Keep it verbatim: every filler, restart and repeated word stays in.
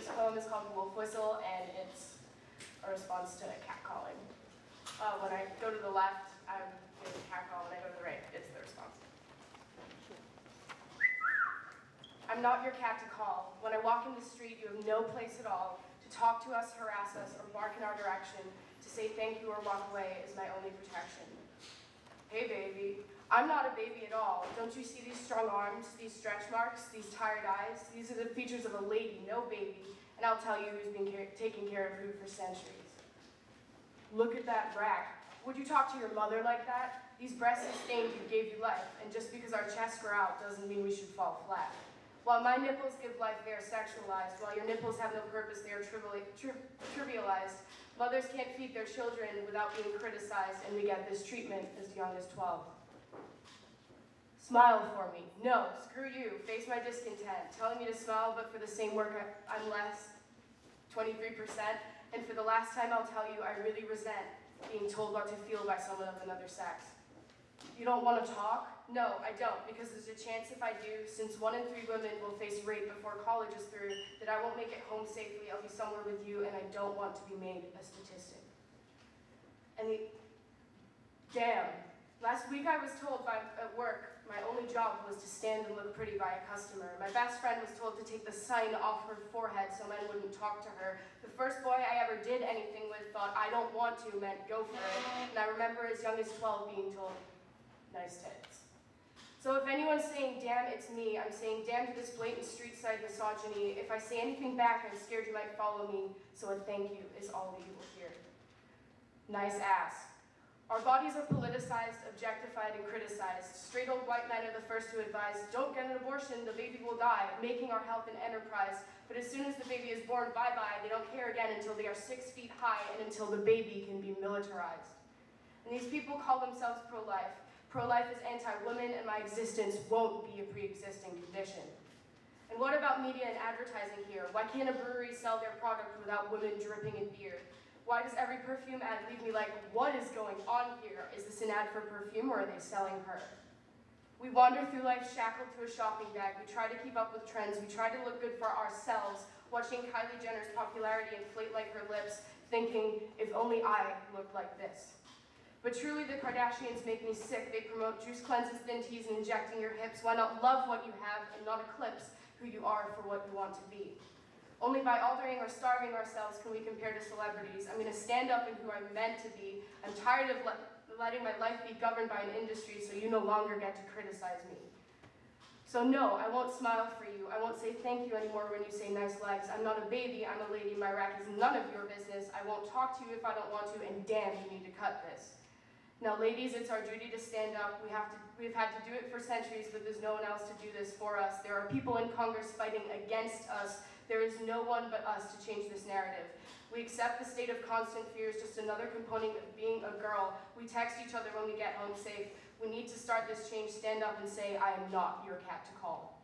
this poem is called Wolf Whistle, and it's a response to catcalling. Uh, when I go to the left, I'm giving catcall. When I go to the right, it's the response. I'm not your cat to call. When I walk in the street, you have no place at all to talk to us, harass us, or bark in our direction. To say thank you or walk away is my only protection. Hey, baby. I'm not a baby at all. Don't you see these strong arms, these stretch marks, these tired eyes? These are the features of a lady, no baby. And I'll tell you who's been care taking care of who for centuries. Look at that rack. Would you talk to your mother like that? These breasts sustained you, gave you life, and just because our chests grow out doesn't mean we should fall flat. While my nipples give life, they are sexualized. While your nipples have no purpose, they are triviali tri trivialized. Mothers can't feed their children without being criticized, and we get this treatment as young as twelve. Smile for me. No, screw you. Face my discontent. Telling me to smile, but for the same work I, I'm less, twenty-three percent. And for the last time I'll tell you, I really resent being told what to feel by someone of another sex. You don't want to talk? No, I don't, because there's a chance if I do, since one in three women will face rape before college is through, that I won't make it home safely. I'll be somewhere with you, and I don't want to be made a statistic. And the, damn. Last week I was told by, at work my only job was to stand and look pretty by a customer. My best friend was told to take the sign off her forehead so men wouldn't talk to her. The first boy I ever did anything with thought I don't want to meant go for it. And I remember as young as twelve being told, nice tits. So if anyone's saying, damn, it's me, I'm saying damn to this blatant street-side misogyny. If I say anything back, I'm scared you might follow me, so a thank you is all that you will hear. Nice ass. Our bodies are politicized, objectified, and criticized. Straight old white men are the first to advise, don't get an abortion, the baby will die, making our health an enterprise. But as soon as the baby is born, bye-bye, they don't care again until they are six feet high and until the baby can be militarized. And these people call themselves pro-life. Pro-life is anti-women, and my existence won't be a pre-existing condition. And what about media and advertising here? Why can't a brewery sell their product without women dripping in beer? Why does every perfume ad leave me like, what is going on here? Is this an ad for perfume, or are they selling her? We wander through life shackled to a shopping bag. We try to keep up with trends. We try to look good for ourselves, watching Kylie Jenner's popularity inflate like her lips, thinking, if only I looked like this. But truly, the Kardashians make me sick. They promote juice cleanses, thin teas, and injecting your hips. Why not love what you have and not eclipse who you are for what you want to be? Only by altering or starving ourselves can we compare to celebrities. I'm going to stand up in who I'm meant to be. I'm tired of le letting my life be governed by an industry so you no longer get to criticize me. So no, I won't smile for you. I won't say thank you anymore when you say nice legs. I'm not a baby, I'm a lady. My rack is none of your business. I won't talk to you if I don't want to, and damn, you need to cut this. Now, ladies, it's our duty to stand up. We have to, we've had to do it for centuries, but there's no one else to do this for us. There are people in Congress fighting against us. There is no one but us to change this narrative. We accept the state of constant fear as just another component of being a girl. We text each other when we get home safe. We need to start this change, stand up and say, I am not your cat to call.